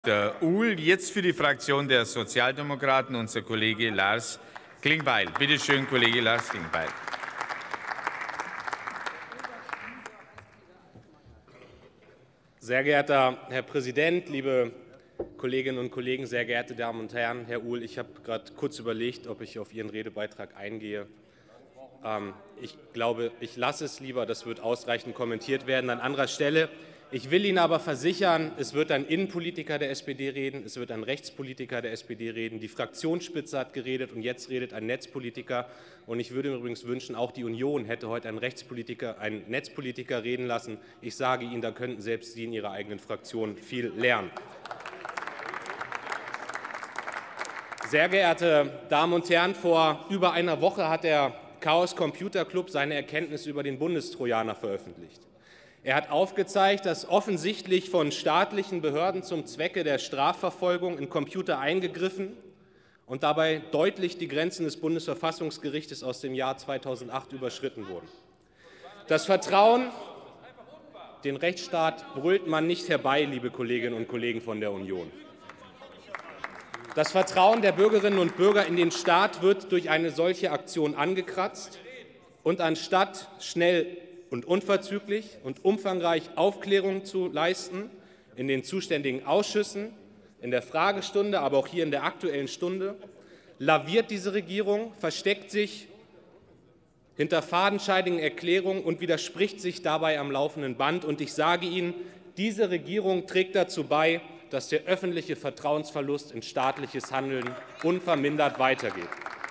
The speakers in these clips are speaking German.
Der Uhl, jetzt für die Fraktion der Sozialdemokraten unser Kollege Lars Klingbeil. Bitte schön, Kollege Lars Klingbeil. Sehr geehrter Herr Präsident, liebe Kolleginnen und Kollegen, sehr geehrte Damen und Herren, Herr Uhl, ich habe gerade kurz überlegt, ob ich auf Ihren Redebeitrag eingehe. Ich glaube, ich lasse es lieber, das wird ausreichend kommentiert werden an anderer Stelle. Ich will Ihnen aber versichern, es wird ein Innenpolitiker der SPD reden, es wird ein Rechtspolitiker der SPD reden, die Fraktionsspitze hat geredet und jetzt redet ein Netzpolitiker. Und ich würde mir übrigens wünschen, auch die Union hätte heute einen Netzpolitiker reden lassen. Ich sage Ihnen, da könnten selbst Sie in Ihrer eigenen Fraktion viel lernen. Sehr geehrte Damen und Herren, vor über einer Woche hat der Chaos Computer Club seine Erkenntnis über den Bundestrojaner veröffentlicht. Er hat aufgezeigt, dass offensichtlich von staatlichen Behörden zum Zwecke der Strafverfolgung in Computer eingegriffen und dabei deutlich die Grenzen des Bundesverfassungsgerichtes aus dem Jahr 2008 überschritten wurden. Das Vertrauen, den Rechtsstaat brüllt man nicht herbei, liebe Kolleginnen und Kollegen von der Union. Das Vertrauen der Bürgerinnen und Bürger in den Staat wird durch eine solche Aktion angekratzt. Und anstatt schnell und unverzüglich und umfangreich Aufklärung zu leisten in den zuständigen Ausschüssen, in der Fragestunde, aber auch hier in der Aktuellen Stunde, laviert diese Regierung, versteckt sich hinter fadenscheinigen Erklärungen und widerspricht sich dabei am laufenden Band. Und ich sage Ihnen, diese Regierung trägt dazu bei, dass der öffentliche Vertrauensverlust in staatliches Handeln unvermindert weitergeht.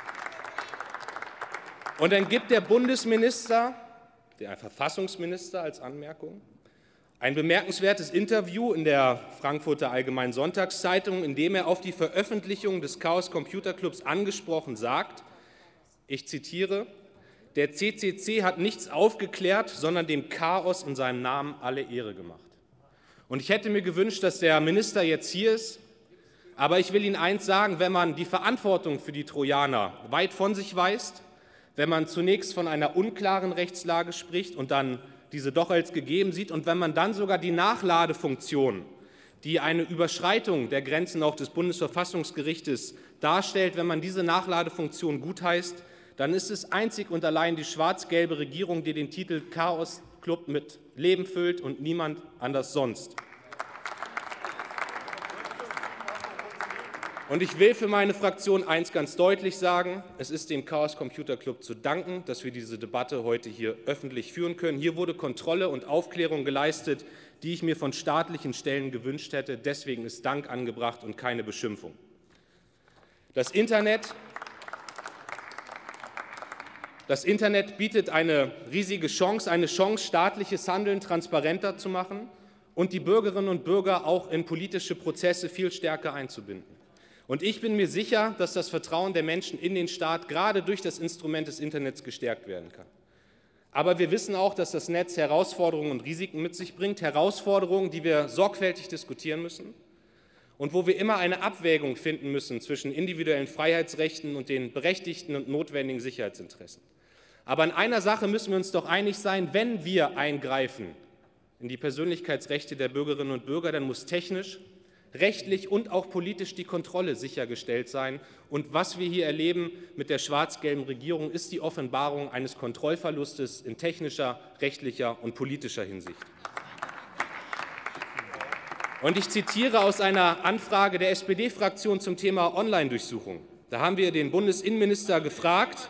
Und dann gibt der Bundesminister, der Verfassungsminister als Anmerkung, ein bemerkenswertes Interview in der Frankfurter Allgemeinen Sonntagszeitung, in dem er auf die Veröffentlichung des Chaos Computer Clubs angesprochen sagt, ich zitiere, der CCC hat nichts aufgeklärt, sondern dem Chaos in seinem Namen alle Ehre gemacht. Und ich hätte mir gewünscht, dass der Minister jetzt hier ist, aber ich will Ihnen eins sagen, wenn man die Verantwortung für die Trojaner weit von sich weist, wenn man zunächst von einer unklaren Rechtslage spricht und dann diese doch als gegeben sieht und wenn man dann sogar die Nachladefunktion, die eine Überschreitung der Grenzen auch des Bundesverfassungsgerichtes darstellt, wenn man diese Nachladefunktion gutheißt, dann ist es einzig und allein die schwarz-gelbe Regierung, die den Titel Chaos Club mit Leben füllt und niemand anders sonst. Und ich will für meine Fraktion eins ganz deutlich sagen, es ist dem Chaos Computer Club zu danken, dass wir diese Debatte heute hier öffentlich führen können. Hier wurde Kontrolle und Aufklärung geleistet, die ich mir von staatlichen Stellen gewünscht hätte. Deswegen ist Dank angebracht und keine Beschimpfung. Das Internet bietet eine riesige Chance, staatliches Handeln transparenter zu machen und die Bürgerinnen und Bürger auch in politische Prozesse viel stärker einzubinden. Und ich bin mir sicher, dass das Vertrauen der Menschen in den Staat gerade durch das Instrument des Internets gestärkt werden kann. Aber wir wissen auch, dass das Netz Herausforderungen und Risiken mit sich bringt, Herausforderungen, die wir sorgfältig diskutieren müssen und wo wir immer eine Abwägung finden müssen zwischen individuellen Freiheitsrechten und den berechtigten und notwendigen Sicherheitsinteressen. Aber in einer Sache müssen wir uns doch einig sein, wenn wir eingreifen in die Persönlichkeitsrechte der Bürgerinnen und Bürger, dann muss technisch, rechtlich und auch politisch die Kontrolle sichergestellt sein. Und was wir hier erleben mit der schwarz-gelben Regierung, ist die Offenbarung eines Kontrollverlustes in technischer, rechtlicher und politischer Hinsicht. Und ich zitiere aus einer Anfrage der SPD-Fraktion zum Thema Online-Durchsuchung. Da haben wir den Bundesinnenminister gefragt,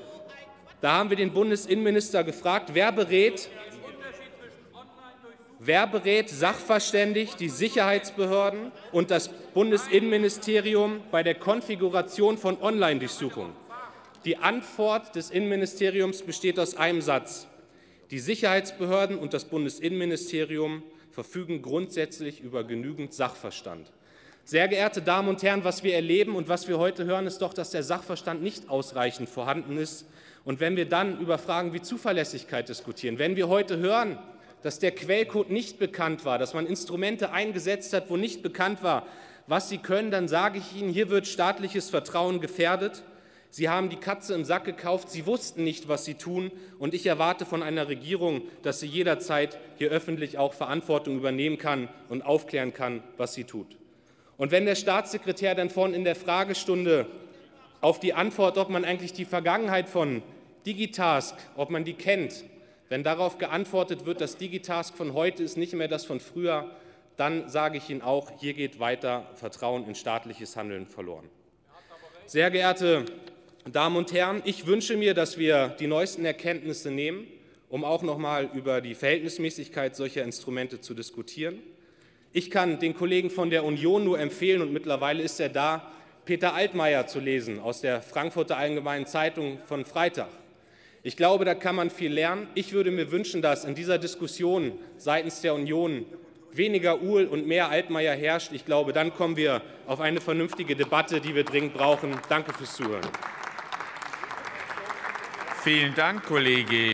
wer berät sachverständig die Sicherheitsbehörden und das Bundesinnenministerium bei der Konfiguration von Online-Durchsuchungen? Die Antwort des Innenministeriums besteht aus einem Satz. Die Sicherheitsbehörden und das Bundesinnenministerium verfügen grundsätzlich über genügend Sachverstand. Sehr geehrte Damen und Herren, was wir erleben und was wir heute hören, ist doch, dass der Sachverstand nicht ausreichend vorhanden ist. Und wenn wir dann über Fragen wie Zuverlässigkeit diskutieren, wenn wir heute hören, dass der Quellcode nicht bekannt war, dass man Instrumente eingesetzt hat, wo nicht bekannt war, was sie können, dann sage ich Ihnen, hier wird staatliches Vertrauen gefährdet. Sie haben die Katze im Sack gekauft, Sie wussten nicht, was Sie tun. Und ich erwarte von einer Regierung, dass sie jederzeit hier öffentlich auch Verantwortung übernehmen kann und aufklären kann, was sie tut. Und wenn der Staatssekretär dann vorhin in der Fragestunde auf die Antwort, ob man eigentlich die Vergangenheit von Digitask, ob man die kennt, wenn darauf geantwortet wird, das Digitask von heute ist nicht mehr das von früher, dann sage ich Ihnen auch, hier geht weiter Vertrauen in staatliches Handeln verloren. Sehr geehrte Damen und Herren, ich wünsche mir, dass wir die neuesten Erkenntnisse nehmen, um auch noch mal über die Verhältnismäßigkeit solcher Instrumente zu diskutieren. Ich kann den Kollegen von der Union nur empfehlen, und mittlerweile ist er da, Peter Altmaier zu lesen aus der Frankfurter Allgemeinen Zeitung von Freitag. Ich glaube, da kann man viel lernen. Ich würde mir wünschen, dass in dieser Diskussion seitens der Union weniger Uhl und mehr Altmaier herrscht. Ich glaube, dann kommen wir auf eine vernünftige Debatte, die wir dringend brauchen. Danke fürs Zuhören. Vielen Dank, Kollege